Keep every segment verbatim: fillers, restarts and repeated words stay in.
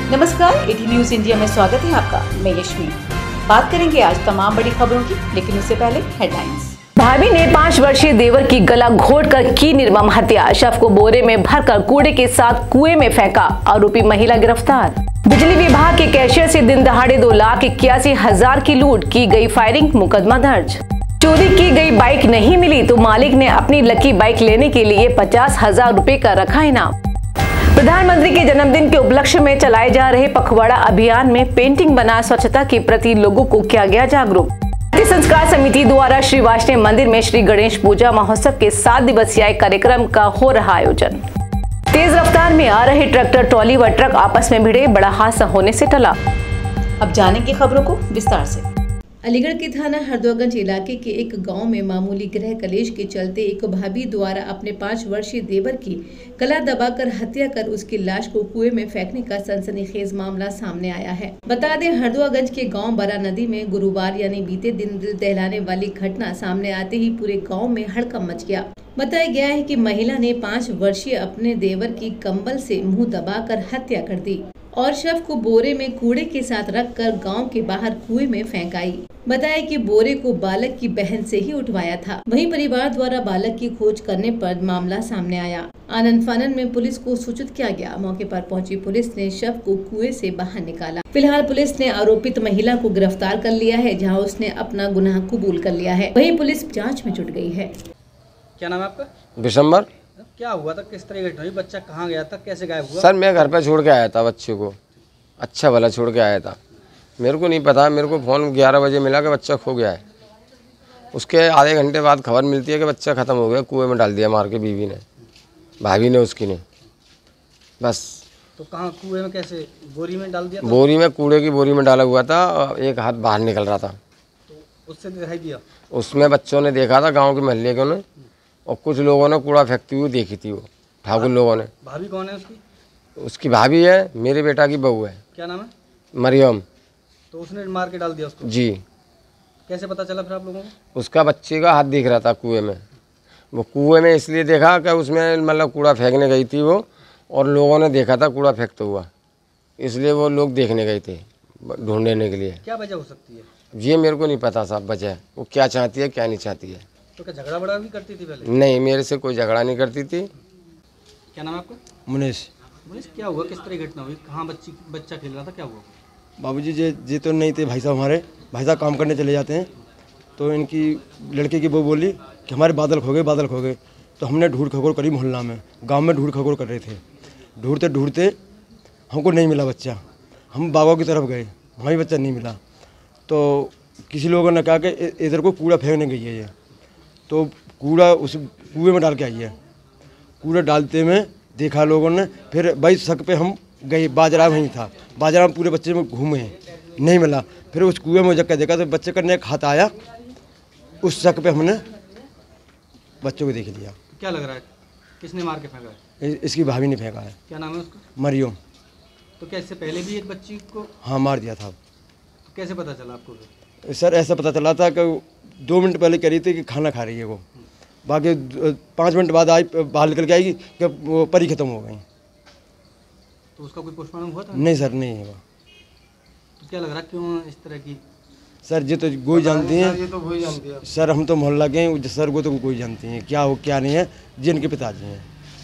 नमस्कार, eighty news India में स्वागत है आपका। मैं यश्मी। बात करेंगे आज तमाम बड़ी खबरों की, लेकिन उससे पहले हेडलाइंस। भाभी ने पाँच वर्षीय देवर की गला घोंटकर की निर्मम हत्या। शव को बोरे में भरकर कूड़े के साथ कुएं में फेंका। आरोपी महिला गिरफ्तार। बिजली विभाग के कैशियर से दिन दहाड़े दो लाख इक्यासी हजार की लूट, की गई फायरिंग, मुकदमा दर्ज। चोरी की गई बाइक नहीं मिली तो मालिक ने अपनी लकी बाइक लेने के लिए पचास हजार रूपए का रखा इनाम। प्रधानमंत्री के जन्मदिन के उपलक्ष्य में चलाए जा रहे पखवाड़ा अभियान में पेंटिंग बना स्वच्छता के प्रति लोगों को किया गया जागरूक। संस्कार समिति द्वारा श्री वाष्णव मंदिर में श्री गणेश पूजा महोत्सव के सात दिवसीय कार्यक्रम का हो रहा आयोजन। तेज रफ्तार में आ रहे ट्रैक्टर ट्रॉली व ट्रक आपस में भिड़े, बड़ा हादसा होने से टला। अब जाने की खबरों को विस्तार से। अलीगढ़ के थाना हरदोगंज इलाके के एक गांव में मामूली गृह कलेश के चलते एक भाभी द्वारा अपने पाँच वर्षीय देवर की गला दबाकर हत्या कर उसकी लाश को कुएं में फेंकने का सनसनीखेज मामला सामने आया है। बता दें, हरदोगंज के गांव बरा नदी में गुरुवार यानी बीते दिन दिल दहलाने वाली घटना सामने आते ही पूरे गाँव में हड़कंप मच गया। बताया गया है कि महिला ने पाँच वर्षीय अपने देवर की कंबल से मुंह दबाकर हत्या कर दी और शव को बोरे में कूड़े के साथ रखकर गांव के बाहर कुएं में फेंक आई। बताया कि बोरे को बालक की बहन से ही उठवाया था। वहीं परिवार द्वारा बालक की खोज करने पर मामला सामने आया। आनंद फानन में पुलिस को सूचित किया गया। मौके पर पहुंची पुलिस ने शव को कुएं से बाहर निकाला। फिलहाल पुलिस ने आरोपित महिला को गिरफ्तार कर लिया है, जहाँ उसने अपना गुनाह कबूल कर लिया है। वहीं पुलिस जाँच में जुट गयी है। क्या नाम है आपका? दिसंबर। क्या हुआ था, किस तरह घटना हुई, बच्चा कहाँ गया था, कैसे गायब हुआ? सर मैं घर पे छोड़ के आया था बच्चे को, अच्छा भला छोड़ के आया था। मेरे को नहीं पता, मेरे को फ़ोन ग्यारह बजे मिला कि बच्चा खो गया है। उसके आधे घंटे बाद खबर मिलती है कि बच्चा ख़त्म हो गया, कुएं में डाल दिया मार के बीवी ने, भाभी ने उसकी ने। बस तो कहाँ कुएं में, कैसे? बोरी में डाल दिया था? बोरी में, कूड़े की बोरी में डाला हुआ था और एक हाथ बाहर निकल रहा था। तो उससे दिखाई दिया? उसमें बच्चों ने देखा था, गाँव के महल्ले के ने, और कुछ लोगों ने कूड़ा फेंकती हुई देखी थी, वो ठाकुर लोगों ने। भाभी कौन है उसकी? उसकी भाभी है, मेरे बेटा की बहू है। क्या नाम है? मरियम। तो उसने मार के डाल दिया उसको? जी। कैसे पता चला फिर आप लोगों को? उसका बच्चे का हाथ दिख रहा था कुएं में। वो कुएं में इसलिए देखा कि उसमें मतलब कूड़ा फेंकने गई थी वो, और लोगों ने देखा था कूड़ा फेंकता हुआ, इसलिए वो लोग देखने गए थे ढूंढने के लिए। क्या वजह हो सकती है ये मेरे को नहीं पता साहब, वजह वो क्या चाहती है क्या नहीं चाहती है। तो क्या झगड़ा बड़ा भी करती थी पहले? नहीं, मेरे से कोई झगड़ा नहीं करती थी। क्या नाम है आपका? मुनीश। मुनीश, क्या हुआ, किस तरह घटना हुई, कहाँ बच्ची बच्चा खेल रहा था, क्या हुआ? बाबूजी जी जी तो नहीं थे, भाई साहब हमारे भाई साहब काम करने चले जाते हैं, तो इनकी लड़के की वो बोली कि हमारे बादल खो गए बादल खो गए। तो हमने ढूंढ खगोल करी, मोहल्ला में गांव में ढूंढ खगोल कर रहे थे। ढूंढते ढूंढते हमको नहीं मिला बच्चा। हम बाबा की तरफ गए, वहाँ भी बच्चा नहीं मिला। तो किसी लोगों ने कहा कि इधर को कूड़ा फेंकने गई है ये, तो कूड़ा उस कुएं में डाल के आई है। कूड़ा डालते में देखा लोगों ने, फिर बाईस शक पे हम गए, बाजरा वहीं था, बाजरा में पूरे बच्चे में घूमे, नहीं मिला। फिर उस कुएं में जब देखा तो बच्चे का एक हाथ आया, उस शक पे हमने बच्चों को देख लिया। क्या लग रहा है, किसने मार के फेंका है? इसकी भाभी ने फेंका है। क्या नाम है उसका? मरियम। तो क्या इससे पहले भी एक बच्ची को? हाँ, मार दिया था। तो कैसे पता चला आपको? सर ऐसा पता चला था कि दो मिनट पहले कह रही थी कि खाना खा रही है वो, बाकी पाँच मिनट बाद आई, बाहर निकल के आएगी कि वो परी खत्म हो गई। तो उसका कोई पोस्टमार्टम हुआ था? नहीं सर, नहीं हुआ। तो क्या लग रहा है, क्यों इस तरह की? सर ये तो कोई जानती हैं, ये तो कोई जानती है सर, हम तो मोहल्ला के हैं सर, वो तो कोई जानती हैं क्या हो क्या नहीं है, जिनके पिताजी हैं।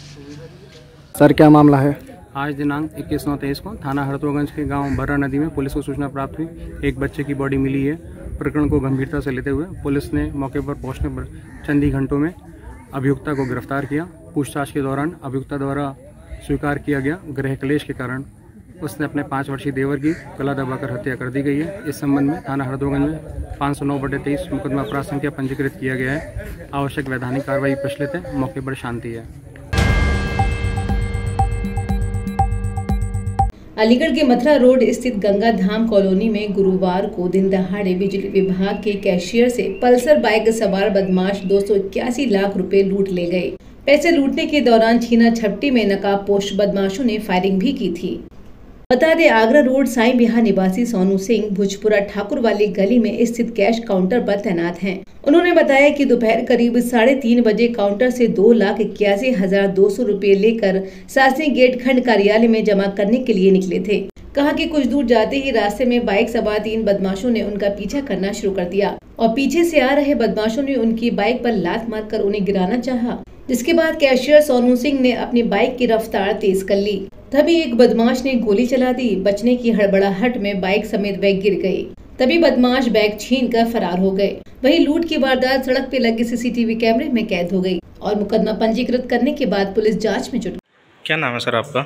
सर क्या मामला है? आज दिनांक इक्कीस नौ तेईस को थाना हरदोगंज के गांव बर्रा नदी में पुलिस को सूचना प्राप्त हुई, एक बच्चे की बॉडी मिली है। प्रकरण को गंभीरता से लेते हुए पुलिस ने मौके पर पहुंचने पर चंद ही घंटों में अभियुक्ता को गिरफ्तार किया। पूछताछ के दौरान अभियुक्ता द्वारा स्वीकार किया गया गृह क्लेश के कारण उसने अपने पाँच वर्षीय देवर की गला दबाकर हत्या कर दी गई है। इस संबंध में थाना हरदोगंज में पाँच सौ नौ बटे तेईस मुकदमा अपराध संख्या पंजीकृत किया गया है। आवश्यक वैधानिक कार्रवाई प्रचलित है। मौके पर शांति है। अलीगढ़ के मथुरा रोड स्थित गंगा धाम कॉलोनी में गुरुवार को दिन दहाड़े बिजली विभाग के कैशियर से पल्सर बाइक सवार बदमाश दो सौ इक्यासी लाख रुपए लूट ले गए। पैसे लूटने के दौरान छीना झपटी में नकाबपोश बदमाशों ने फायरिंग भी की थी। बता दें, आगरा रोड साईं बिहार निवासी सोनू सिंह भुजपुरा ठाकुर वाली गली में स्थित कैश काउंटर पर तैनात हैं। उन्होंने बताया कि दोपहर करीब साढ़े तीन बजे काउंटर से दो लाख इक्यासी हजार दो सौ रूपए लेकर सासनी गेट खंड कार्यालय में जमा करने के लिए निकले थे। कहा कि कुछ दूर जाते ही रास्ते में बाइक सवार तीन बदमाशों ने उनका पीछा करना शुरू कर दिया और पीछे से आ रहे बदमाशों ने उनकी बाइक पर लात मारकर उन्हें गिराना चाहा, जिसके बाद कैशियर सोनू सिंह ने अपनी बाइक की रफ्तार तेज कर ली। तभी एक बदमाश ने गोली चला दी। बचने की हड़बड़ाहट में बाइक समेत बैग गिर गई। तभी बदमाश बैग छीन कर फरार हो गए। वहीं लूट की वारदात सड़क पे लगे सीसीटीवी कैमरे में कैद हो गई और मुकदमा पंजीकृत करने के बाद पुलिस जांच में जुट। क्या नाम है सर आपका?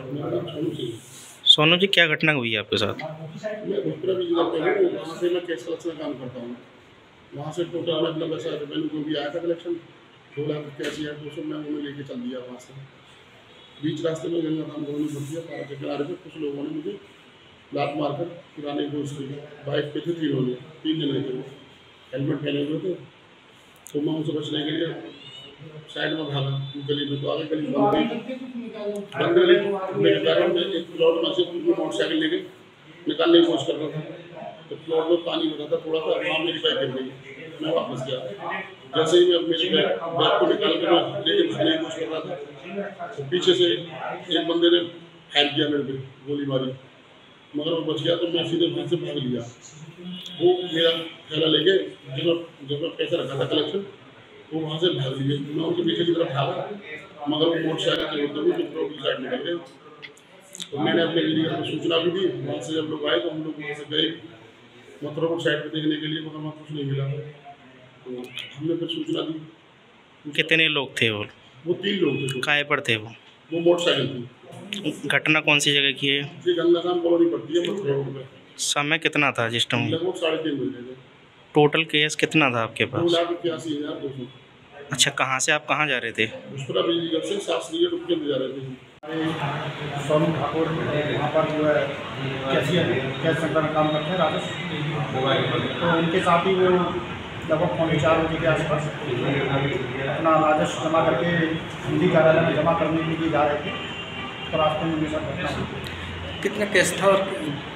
सोनू जी, क्या घटना हुई है आपके साथ? मैं भोजपुरा बिजली करता हूँ, वहाँ से मैं कैश कलेक्शन का काम करता हूँ। वहाँ से टोटल मतलब ऐसा रेवेन्यू जो भी आया था कलेक्शन दो लाख इक्यासी हज़ार दो सौ मैं उन्हें लेके चल दिया। वहाँ से बीच रास्ते में गंगा धाम रोड में फंस गया। पारा के किनारे पर कुछ लोगों ने मुझे लात मारकर गिराने की कोशिश की। बाइक पे थे तीन लोग, तीन जने थे, हेलमेट पहने हुए थे। तो मैं उनसे बचने के लिए साइड में भागा गली में, तो आगे गली बंद गई बंद गली मेरे कारण में एक प्लॉट में से मोटरसाइकिल लेके निकालने की कोशिश कर रहा था। तो प्लॉट में पानी भरा था थोड़ा सा, वहाँ मेरी बाइक गिर गई। मैं वापस गया, जैसे ही मैं मेरी बैग बैग को निकाल कर मैं लेके भागने की कोशिश कर रहा था तो पीछे से एक बंदे ने फायर किया मेरे पे, गोली मारी, मगर वो बच गया। तो मैं सीधे फिर से भाग लिया। वो मेरा थैला लेके जब जब मैं पैसा रखा था कलेक्शन, वो वहाँ से भाग लिए। मैं उनके पीछे की तरफ भागा, मगर वो मोटरसाइकिल से होते हुए फिर रोड की साइड निकल गए। तो मैंने अपने लीडर को सूचना भी दी। वहाँ से जब लोग आए तो हम लोग वहाँ से गए मथुरा रोड साइड पर देखने के लिए, मगर वहाँ कुछ नहीं मिला। तो हमने फिर सूचना दी। कितने लोग थे वो? वो तीन लोग थे। काय पर थे वो? वो मोटरसाइकिल थी। घटना कौन सी जगह की है? जी गंगा धाम कॉलोनी पड़ती है मथुरा रोड पे। समय कितना था जिस टाइम? लगभग साढ़े तीन बजे थे। टोटल केस कितना था आपके दो पास? लाख इक्यासी हज़ार दो सौ। अच्छा, कहाँ से आप कहाँ जा रहे थे? भोजपुरा बिजली घर से शास्त्रीय रुपये में जा रहे थे। सोनू ठाकुर वहाँ पर जो है कैशियर कैश सेंटर में काम करते हैं राजेश, तो उनके साथ ही वो लगभग पौने चार बजे के आसपास अपना राजस्व जमा करके हिंदी कार्यालय में जमा करने के लिए जा रहे थे। तो रास्ते में मेरे साथ घटना हुई। कितना केस था और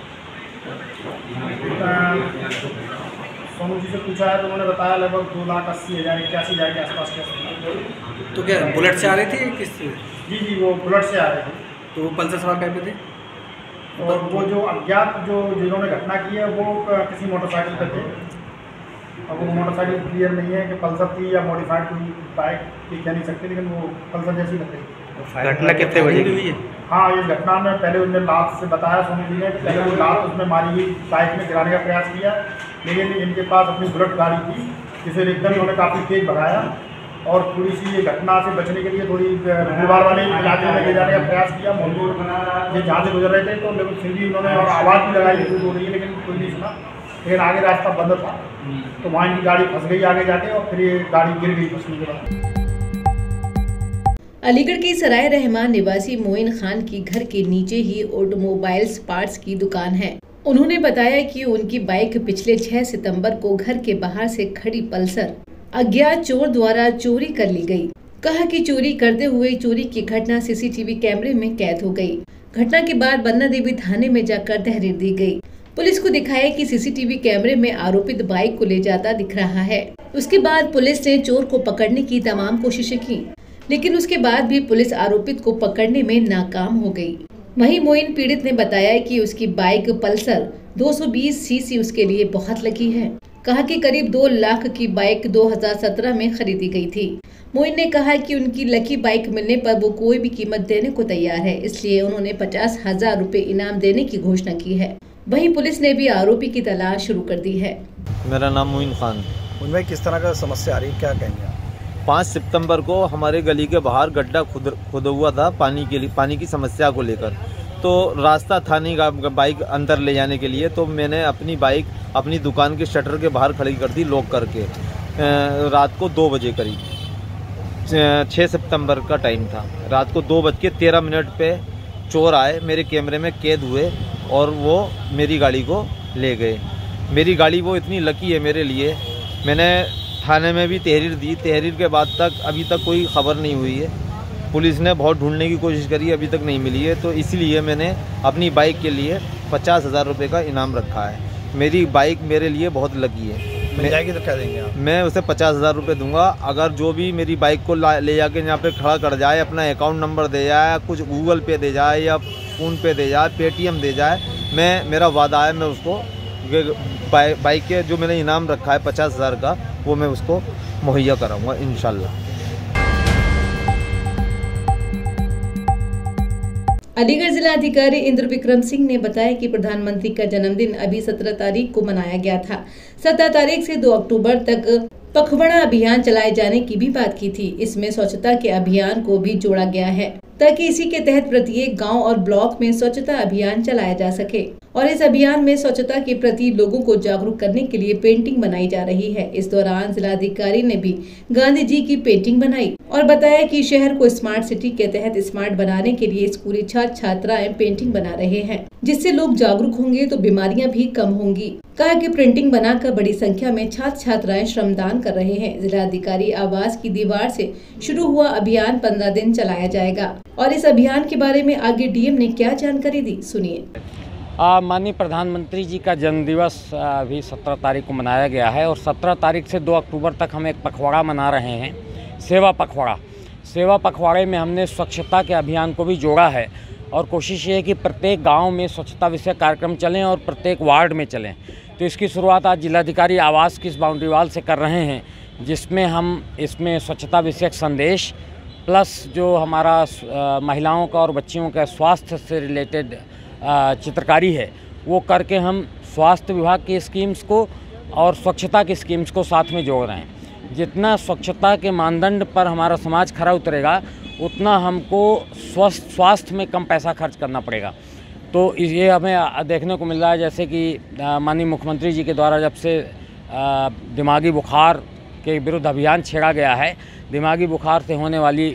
सोनू जी से पूछा है तो उन्होंने बताया लगभग दो लाख अस्सी हज़ार इक्यासी हज़ार के आसपास केस। तो क्या बुलेट से आ रहे थे किस? जी जी वो बुलेट से आ रहे थे। तो वो पल्सर सवार कैसे थे? और वो जो अज्ञात जो जिन्होंने घटना की है वो किसी मोटरसाइकिल पे थे। अब वो मोटरसाइकिल क्लियर नहीं है कि पल्सर थी या मॉडिफाइड कोई बाइक की, कह नहीं सकते, लेकिन वो पल्सर जैसी लग रही थी। घटना कितने बजे की हुई है? हाँ, इस घटना में पहले उन्होंने लात से बताया सोनू जी ने, पहले वो लात उसमें मारी हुई बाइक में गिराने का प्रयास किया, लेकिन इनके पास अपनी बुलेट गाड़ी थी जिसे एकदम उन्होंने काफ़ी तेज भगाया और थोड़ी सी ये घटना से बचने के लिए थोड़ी भीड़भाड़ वाले इलाके में ले जाने का प्रयास किया। मोहल्ले ये जहाँ से गुजर रहे थे तो लेकिन फिर भी उन्होंने और आवाज़ भी लगाई हो रही है, लेकिन कोई नहीं सुना। लेकिन आगे रास्ता बंद था तो वहाँ इनकी गाड़ी फंस गई आगे जाके और फिर ये गाड़ी गिर गई फंसने के बाद। अलीगढ़ के सराय रहमान निवासी मोइन खान की घर के नीचे ही ऑटोमोबाइल्स पार्ट्स की दुकान है। उन्होंने बताया कि उनकी बाइक पिछले छह सितंबर को घर के बाहर से खड़ी पल्सर अज्ञात चोर द्वारा चोरी कर ली गई। कहा कि चोरी करते हुए चोरी की घटना सीसीटीवी कैमरे में कैद हो गई। घटना के बाद बन्ना देवी थाने में जाकर तहरीर दी गई। पुलिस को दिखाया कि सीसीटीवी कैमरे में आरोपित बाइक को ले जाता दिख रहा है। उसके बाद पुलिस ने चोर को पकड़ने की तमाम कोशिशें की, लेकिन उसके बाद भी पुलिस आरोपित को पकड़ने में नाकाम हो गई। वहीं मोइन पीड़ित ने बताया कि उसकी बाइक पल्सर दो सौ बीस सीसी उसके लिए बहुत लकी है। कहा कि करीब दो लाख की बाइक दो हज़ार सत्रह में खरीदी गई थी। मोइन ने कहा कि उनकी लकी बाइक मिलने पर वो कोई भी कीमत देने को तैयार है, इसलिए उन्होंने पचास हजार रूपए इनाम देने की घोषणा की है। वहीं पुलिस ने भी आरोपी की तलाश शुरू कर दी है। मेरा नाम मोइन खान। उनमें किस तरह का समस्या आ रही है, क्या कहेंगे आप? पाँच सितंबर को हमारे गली के बाहर गड्ढा खुद खुद हुआ था पानी के लिए, पानी की समस्या को लेकर। तो रास्ता था नहीं बाइक अंदर ले जाने के लिए, तो मैंने अपनी बाइक अपनी दुकान के शटर के बाहर खड़ी कर दी लॉक करके। रात को दो बजे करीब छः सितंबर का टाइम था। रात को दो बज के तेरह मिनट पे चोर आए, मेरे कैमरे में कैद हुए और वो मेरी गाड़ी को ले गए। मेरी गाड़ी वो इतनी लकी है मेरे लिए। मैंने थाने में भी तहरीर दी, तहरीर के बाद तक अभी तक कोई खबर नहीं हुई है। पुलिस ने बहुत ढूंढने की कोशिश करी, अभी तक नहीं मिली है। तो इसलिए मैंने अपनी बाइक के लिए पचास हज़ार रुपये का इनाम रखा है। मेरी बाइक मेरे लिए बहुत लकी है। मिल जाएगी तो क्या देंगे आप? मैं उसे पचास हज़ार रुपये दूंगा अगर जो भी मेरी बाइक को ले जाके यहाँ पे खड़ा कर जाए, अपना अकाउंट नंबर दे जाए, कुछ गूगल पे दे जाए या फ़ोन पे दे जाए, पेटीएम दे जाए, मैं मेरा वादा है, मैं उसको बाइक बाइक के जो मैंने इनाम रखा है पचास हज़ार का, वो मैं उसको मुहैया कराऊंगा इंशाल्लाह। अलीगढ़ जिला अधिकारी इंद्र विक्रम सिंह ने बताया कि प्रधानमंत्री का जन्मदिन अभी सत्रह तारीख को मनाया गया था। सत्रह तारीख से दो अक्टूबर तक पखवाड़ा अभियान चलाए जाने की भी बात की थी। इसमें स्वच्छता के अभियान को भी जोड़ा गया है ताकि इसी के तहत प्रत्येक गांव और ब्लॉक में स्वच्छता अभियान चलाया जा सके और इस अभियान में स्वच्छता के प्रति लोगों को जागरूक करने के लिए पेंटिंग बनाई जा रही है। इस दौरान जिलाधिकारी ने भी गांधी जी की पेंटिंग बनाई और बताया कि शहर को स्मार्ट सिटी के तहत स्मार्ट बनाने के लिए स्कूली छात्र छात्राएं पेंटिंग बना रहे हैं, जिससे लोग जागरूक होंगे तो बीमारियां भी कम होंगी। कहा कि प्रिंटिंग बनाकर बड़ी संख्या में छात्र छात्राएं श्रमदान कर रहे हैं। जिलाधिकारी आवास की दीवार से शुरू हुआ अभियान पंद्रह दिन चलाया जाएगा और इस अभियान के बारे में आगे डीएम ने क्या जानकारी दी, सुनिए। माननीय प्रधानमंत्री जी का जन्मदिवस अभी सत्रह तारीख को मनाया गया है और सत्रह तारीख से दो अक्टूबर तक हम एक पखवाड़ा मना रहे हैं, सेवा पखवाड़ा। सेवा पखवाड़े में हमने स्वच्छता के अभियान को भी जोड़ा है और कोशिश ये है कि प्रत्येक गांव में स्वच्छता विषय कार्यक्रम चलें और प्रत्येक वार्ड में चलें। तो इसकी शुरुआत आज जिलाधिकारी आवास की इस बाउंड्री वाल से कर रहे हैं, जिसमें हम इसमें स्वच्छता विषयक संदेश प्लस जो हमारा महिलाओं का और बच्चियों का स्वास्थ्य से रिलेटेड चित्रकारी है वो करके हम स्वास्थ्य विभाग की स्कीम्स को और स्वच्छता की स्कीम्स को साथ में जोड़ रहे हैं। जितना स्वच्छता के मानदंड पर हमारा समाज खरा उतरेगा उतना हमको स्वस्थ स्वास्थ्य में कम पैसा खर्च करना पड़ेगा। तो ये हमें देखने को मिल रहा है, जैसे कि माननीय मुख्यमंत्री जी के द्वारा जब से दिमागी बुखार के विरुद्ध अभियान छेड़ा गया है, दिमागी बुखार से होने वाली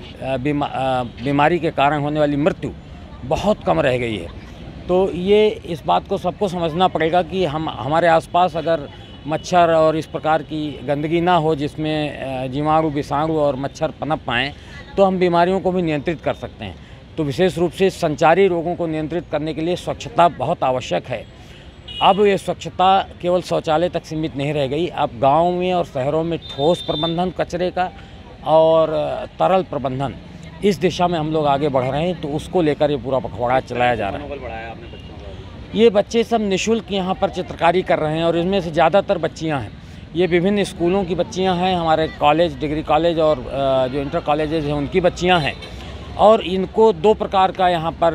बीमारी के कारण होने वाली मृत्यु बहुत कम रह गई है। तो ये इस बात को सबको समझना पड़ेगा कि हम हमारे आसपास अगर मच्छर और इस प्रकार की गंदगी ना हो जिसमें जीवाणु विषाणु और मच्छर पनप पाएँ तो हम बीमारियों को भी नियंत्रित कर सकते हैं। तो विशेष रूप से संचारी रोगों को नियंत्रित करने के लिए स्वच्छता बहुत आवश्यक है। अब ये स्वच्छता केवल शौचालय तक सीमित नहीं रह गई, अब गाँव में और शहरों में ठोस प्रबंधन कचरे का और तरल प्रबंधन, इस दिशा में हम लोग आगे बढ़ रहे हैं। तो उसको लेकर ये पूरा पखवाड़ा चलाया जा रहा है। ये बच्चे सब निःशुल्क यहाँ पर चित्रकारी कर रहे हैं और इसमें से ज़्यादातर बच्चियाँ हैं। ये विभिन्न स्कूलों की बच्चियाँ हैं, हमारे कॉलेज, डिग्री कॉलेज और जो इंटर कॉलेजेस हैं उनकी बच्चियाँ हैं और इनको दो प्रकार का यहाँ पर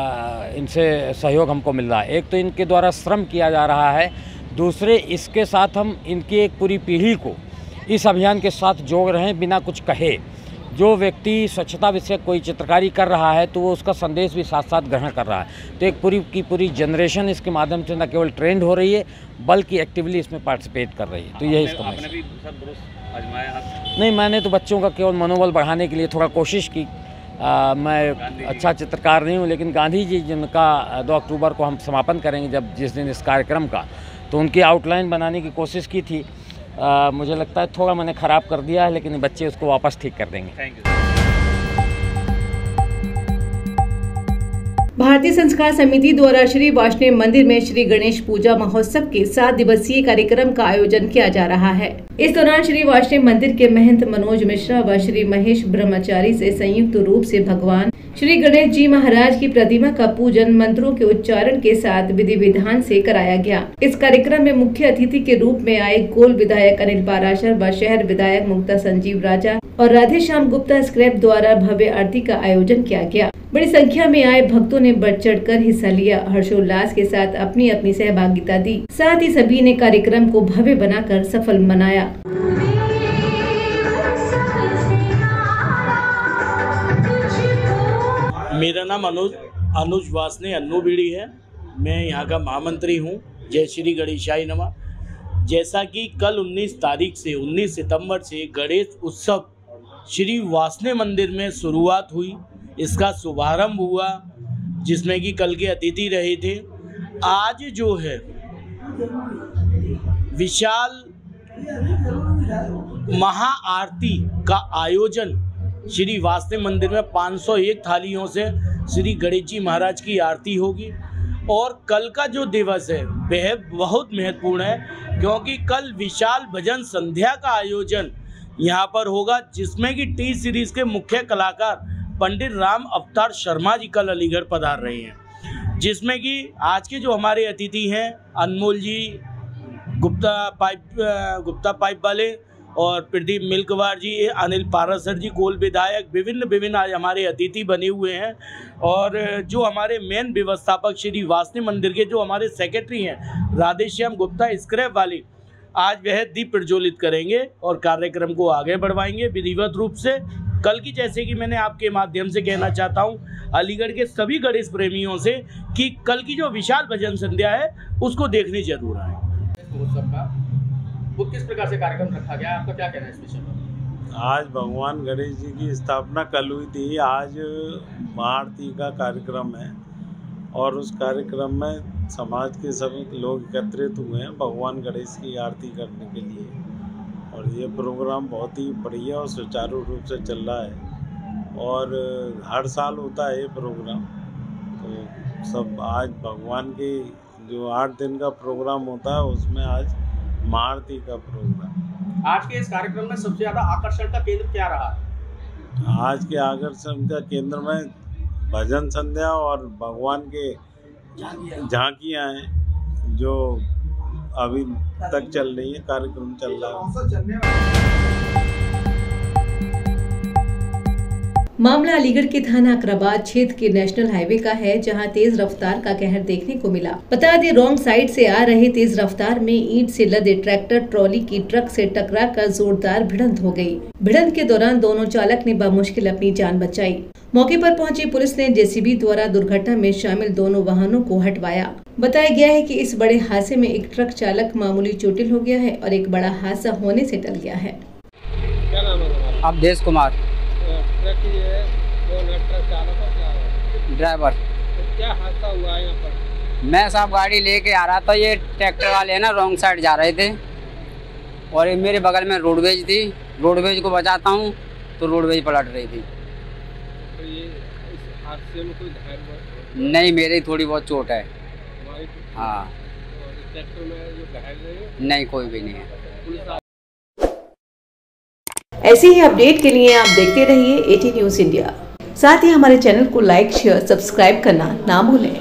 इनसे सहयोग हमको मिल रहा है। एक तो इनके द्वारा श्रम किया जा रहा है, दूसरे इसके साथ हम इनकी एक पूरी पीढ़ी को इस अभियान के साथ जोड़ रहे हैं बिना कुछ कहे। जो व्यक्ति स्वच्छता विषय कोई चित्रकारी कर रहा है तो वो उसका संदेश भी साथ साथ ग्रहण कर रहा है। तो एक पूरी की पूरी जनरेशन इसके माध्यम से न केवल ट्रेंड हो रही है बल्कि एक्टिवली इसमें पार्टिसिपेट कर रही है। तो यही इसका मैसेज। नहीं, मैंने तो बच्चों का केवल मनोबल बढ़ाने के लिए थोड़ा कोशिश की। आ, मैं अच्छा चित्रकार नहीं हूँ, लेकिन गांधी जी जिनका दो अक्टूबर को हम समापन करेंगे जब जिस दिन इस कार्यक्रम का, तो उनकी आउटलाइन बनाने की कोशिश की थी। आ, मुझे लगता है थोड़ा मैंने ख़राब कर दिया है, लेकिन बच्चे उसको वापस ठीक कर देंगे। भारतीय संस्कार समिति द्वारा श्री वाष्णेय मंदिर में श्री गणेश पूजा महोत्सव के सात दिवसीय कार्यक्रम का आयोजन किया जा रहा है। इस दौरान श्री वाष्णेय मंदिर के महंत मनोज मिश्रा व श्री महेश ब्रह्मचारी से संयुक्त रूप से भगवान श्री गणेश जी महाराज की प्रतिमा का पूजन मंत्रों के उच्चारण के साथ विधि विधान से कराया गया। इस कार्यक्रम में मुख्य अतिथि के रूप में आए गोल विधायक अनिल पाराशर व शहर विधायक मुक्ता संजीव राजा और राधे श्याम गुप्ता स्क्रैप द्वारा भव्य आरती का आयोजन किया गया। बड़ी संख्या में आए भक्तों ने बढ़ चढ़ कर हिस्सा लिया, हर्षोल्लास के साथ अपनी अपनी सहभागिता दी। साथ ही सभी ने कार्यक्रम को भव्य बनाकर सफल मनाया। मेरा नाम अनुज अनुज वासने अन्नू बीड़ी है। मैं यहाँ का महामंत्री हूँ। जय श्री गणेशाय नमः। जैसा कि कल उन्नीस तारीख से उन्नीस सितंबर से गणेश उत्सव श्री वासने मंदिर में शुरुआत हुई, इसका शुभारंभ हुआ, जिसमें कि कल के अतिथि रहे थे। आज जो है विशाल महाआरती का आयोजन श्री वासने मंदिर में पाँच सौ एक थालियों से श्री गणेश जी महाराज की आरती होगी। और कल का जो दिवस है वह बहुत महत्वपूर्ण है, क्योंकि कल विशाल भजन संध्या का आयोजन यहाँ पर होगा, जिसमें कि टी सीरीज के मुख्य कलाकार पंडित राम अवतार शर्मा जी कल अलीगढ़ पधार रहे हैं। जिसमें कि आज के जो हमारे अतिथि हैं अनमोल जी, गुप्ता पाइप गुप्ता पाइप वाले और प्रदीप मिल्कवार जी, अनिल पारासर जी, कोल विधायक, विभिन्न विभिन्न आज हमारे अतिथि बने हुए हैं। और जो हमारे मेन व्यवस्थापक श्री वासनी मंदिर के जो हमारे सेक्रेटरी हैं राधेश्याम गुप्ता स्क्रैप वाली, आज वह दीप प्रज्वलित करेंगे और कार्यक्रम को आगे बढ़वाएंगे विधिवत रूप से। कल की जैसे कि मैंने आपके माध्यम से कहना चाहता हूं अलीगढ़ के सभी गणेश प्रेमियों से कि कल की जो विशाल भजन संध्या है उसको देखने जरूर आए। वो किस प्रकार से कार्यक्रम रखा गया है, आपका क्या कहना है इस विषय में? आज भगवान गणेश जी की स्थापना कल हुई थी, आज महाआरती का कार्यक्रम है और उस कार्यक्रम में समाज के सभी लोग एकत्रित हुए हैं भगवान गणेश की आरती करने के लिए। और ये प्रोग्राम बहुत ही बढ़िया और सुचारू रूप से चल रहा है और हर साल होता है ये प्रोग्राम। तो सब आज भगवान की जो आठ दिन का प्रोग्राम होता है उसमें आज महाआरती का प्रोग्राम। आज के इस कार्यक्रम में सबसे ज़्यादा आकर्षण का केंद्र क्या रहा? आज के आकर्षण का केंद्र में भजन संध्या और भगवान के झांकियाँ हैं जो अभी तक चल रही है, कार्यक्रम चल रहा है। मामला अलीगढ़ के थाना अकराबाद क्षेत्र के नेशनल हाईवे का है, जहां तेज रफ्तार का कहर देखने को मिला। बता दें, रॉन्ग साइड से आ रहे तेज रफ्तार में ईंट से लदे ट्रैक्टर ट्रॉली की ट्रक से टकराकर जोरदार भिड़ंत हो गई। भिड़ंत के दौरान दोनों चालक ने बमुश्किल अपनी जान बचाई। मौके पर पहुंची पुलिस ने जेसीबी द्वारा दुर्घटना में शामिल दोनों वाहनों को हटवाया। बताया गया है कि इस बड़े हादसे में एक ट्रक चालक मामूली चोटिल हो गया है और एक बड़ा हादसा होने से टल गया है। क्या नाम है? अवधेश कुमार। ट्रक ये कौन है? ट्रक चालक और क्या है? ड्राइवर। तो क्या हादसा हुआ है यहाँ पर? मैं साहब गाड़ी लेके आ रहा था, ये ट्रैक्टर वाले है ना रॉन्ग साइड जा रहे थे और मेरे बगल में रोडवेज थी, रोडवेज को बचाता हूँ तो रोडवेज पलट रही थी। तो ये इस हादसे में कोई घायल? नहीं, मेरी थोड़ी बहुत चोट है। हाँ। ट्रैक्टर में जो घायल है? नहीं, कोई भी नहीं है। ऐसे ही अपडेट के लिए आप देखते रहिए एटी न्यूज़ इंडिया। साथ ही हमारे चैनल को लाइक, शेयर, सब्सक्राइब करना ना भूलें।